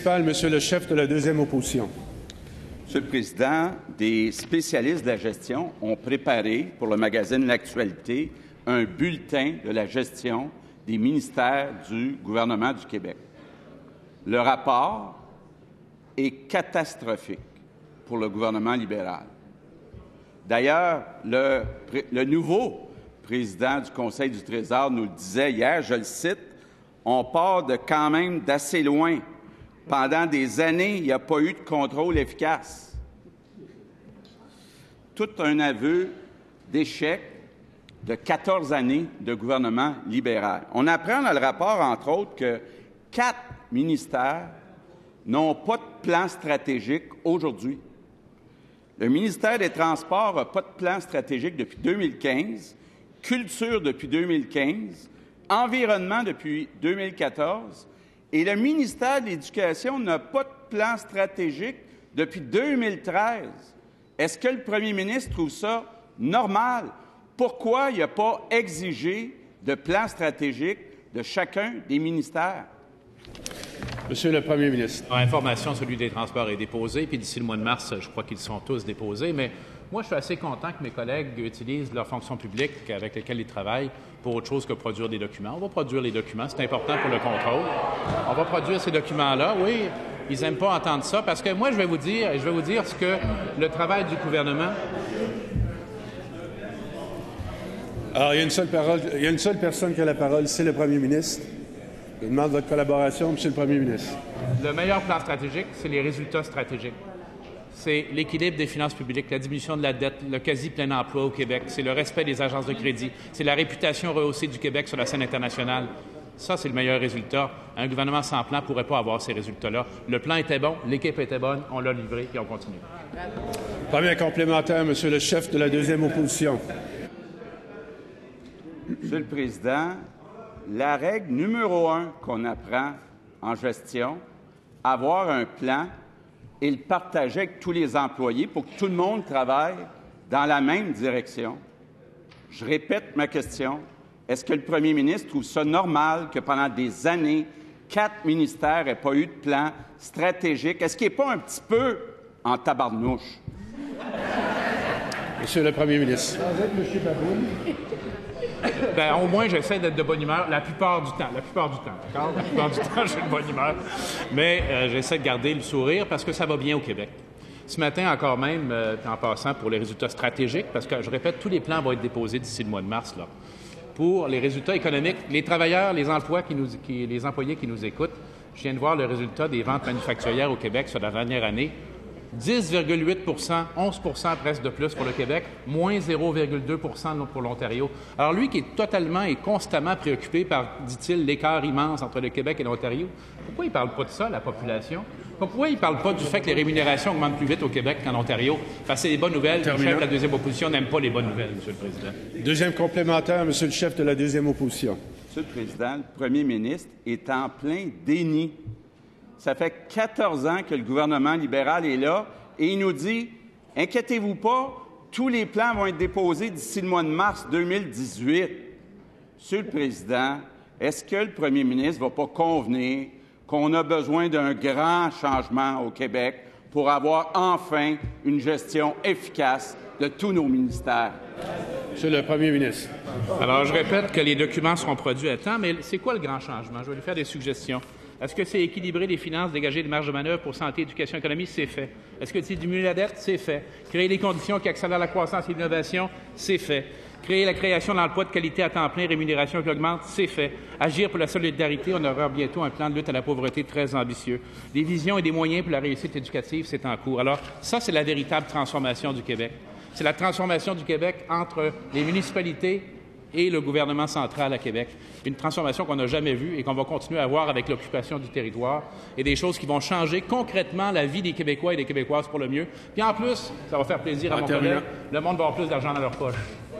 Monsieur le chef de la deuxième opposition. Monsieur le Président, des spécialistes de la gestion ont préparé pour le magazine L'Actualité un bulletin de la gestion des ministères du gouvernement du Québec. Le rapport est catastrophique pour le gouvernement libéral. D'ailleurs, le nouveau président du Conseil du Trésor nous le disait hier, je le cite, « On part de quand même d'assez loin. Pendant des années, il n'y a pas eu de contrôle efficace. » Tout un aveu d'échec de 14 années de gouvernement libéral. On apprend dans le rapport, entre autres, que 4 ministères n'ont pas de plan stratégique aujourd'hui. Le ministère des Transports n'a pas de plan stratégique depuis 2015, Culture depuis 2015, Environnement depuis 2014, et le ministère de l'Éducation n'a pas de plan stratégique depuis 2013. Est-ce que le premier ministre trouve ça normal? Pourquoi il n'a pas exigé de plan stratégique de chacun des ministères? Monsieur le premier ministre. Information, celui des transports est déposé, puis d'ici le mois de mars, je crois qu'ils sont tous déposés, mais moi, je suis assez content que mes collègues utilisent leur fonction publique avec laquelle ils travaillent pour autre chose que produire des documents. On va produire les documents, c'est important pour le contrôle. On va produire ces documents-là, oui. Ils n'aiment pas entendre ça, parce que moi, je vais vous dire ce que le travail du gouvernement... Alors, il y a une seule personne qui a la parole, c'est le premier ministre. Je demande votre collaboration, Monsieur le premier ministre. Le meilleur plan stratégique, c'est les résultats stratégiques. C'est l'équilibre des finances publiques, la diminution de la dette, le quasi-plein emploi au Québec, c'est le respect des agences de crédit, c'est la réputation rehaussée du Québec sur la scène internationale. Ça, c'est le meilleur résultat. Un gouvernement sans plan ne pourrait pas avoir ces résultats-là. Le plan était bon, l'équipe était bonne, on l'a livré et on continue. Premier complémentaire, Monsieur le chef de la deuxième opposition. Monsieur le Président, la règle numéro 1 qu'on apprend en gestion, avoir un plan et le partager avec tous les employés pour que tout le monde travaille dans la même direction. Je répète ma question. Est-ce que le premier ministre trouve ça normal que pendant des années, 4 ministères n'aient pas eu de plan stratégique? Est-ce qu'il n'est pas un petit peu en tabarnouche? Monsieur le premier ministre. Bien, au moins, j'essaie d'être de bonne humeur la plupart du temps, d'accord? La plupart du temps, j'ai de bonne humeur. Mais j'essaie de garder le sourire parce que ça va bien au Québec. Ce matin, encore même, en passant pour les résultats stratégiques, parce que, je répète, tous les plans vont être déposés d'ici le mois de mars, là. Pour les résultats économiques, les travailleurs, les employés qui nous écoutent, je viens de voir le résultat des ventes manufacturières au Québec sur la dernière année. 10,8 11 presque de plus pour le Québec, moins 0,2 pour l'Ontario. Alors lui qui est totalement et constamment préoccupé par, dit-il, l'écart immense entre le Québec et l'Ontario, pourquoi il ne parle pas de ça, la population? Pourquoi il ne parle pas du fait que les rémunérations augmentent plus vite au Québec qu'en Ontario? Parce que c'est des bonnes nouvelles. Le chef de la deuxième opposition n'aime pas les bonnes nouvelles, Monsieur le Président. Deuxième complémentaire, Monsieur le chef de la deuxième opposition. Monsieur le Président, le premier ministre est en plein déni. Ça fait 14 ans que le gouvernement libéral est là et il nous dit « Inquiétez-vous pas, tous les plans vont être déposés d'ici le mois de mars 2018. » Monsieur le Président, est-ce que le premier ministre ne va pas convenir qu'on a besoin d'un grand changement au Québec pour avoir enfin une gestion efficace de tous nos ministères? Monsieur le premier ministre. Alors, je répète que les documents seront produits à temps, mais c'est quoi le grand changement? Je vais lui faire des suggestions. Est-ce que c'est équilibrer les finances, dégager des marges de manœuvre pour santé, éducation, économie? C'est fait. Est-ce que c'est diminuer la dette? C'est fait. Créer les conditions qui accélèrent la croissance et l'innovation? C'est fait. Créer la création d'emplois de qualité à temps plein, rémunération qui augmente? C'est fait. Agir pour la solidarité, on aura bientôt un plan de lutte à la pauvreté très ambitieux. Des visions et des moyens pour la réussite éducative, c'est en cours. Alors, ça, c'est la véritable transformation du Québec. C'est la transformation du Québec entre les municipalités et le gouvernement central à Québec. Une transformation qu'on n'a jamais vue et qu'on va continuer à voir avec l'occupation du territoire et des choses qui vont changer concrètement la vie des Québécois et des Québécoises pour le mieux. Puis en plus, ça va faire plaisir à mon collègue, le monde va avoir plus d'argent dans leur poche.